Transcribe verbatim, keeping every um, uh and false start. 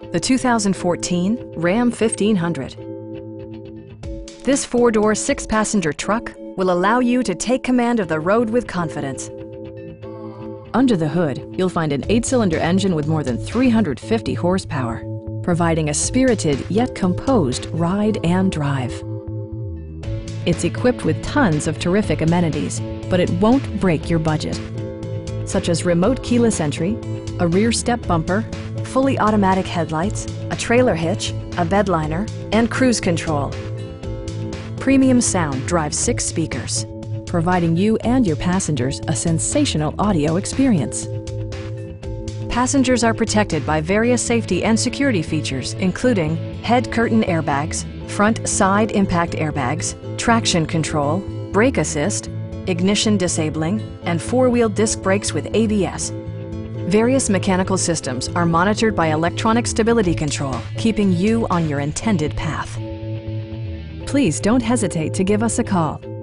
the two thousand fourteen Ram fifteen hundred. This four-door, six-passenger truck will allow you to take command of the road with confidence. Under the hood, you'll find an eight-cylinder engine with more than three hundred fifty horsepower, providing a spirited yet composed ride and drive. It's equipped with tons of terrific amenities, but it won't break your budget, such as remote keyless entry, a rear step bumper, fully automatic headlights, a trailer hitch, a bed liner, and cruise control. Premium sound drives six speakers, providing you and your passengers a sensational audio experience. Passengers are protected by various safety and security features, including head curtain airbags, front side impact airbags, traction control, brake assist, ignition disabling, and four-wheel disc brakes with A B S. Various mechanical systems are monitored by electronic stability control, keeping you on your intended path. Please don't hesitate to give us a call.